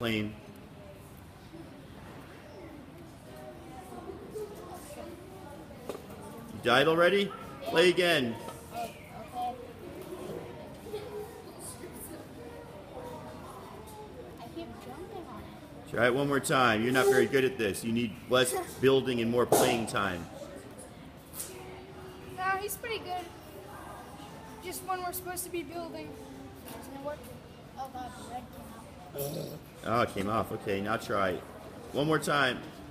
plane. You died already? Play again. Okay. I keep jumping on it. Try it one more time. You're not very good at this. You need less building and more playing time. No, he's pretty good. Just when we're supposed to be building. Isn't it working? Oh god, the red came out. Oh, it came off. Okay, now try it. One more time.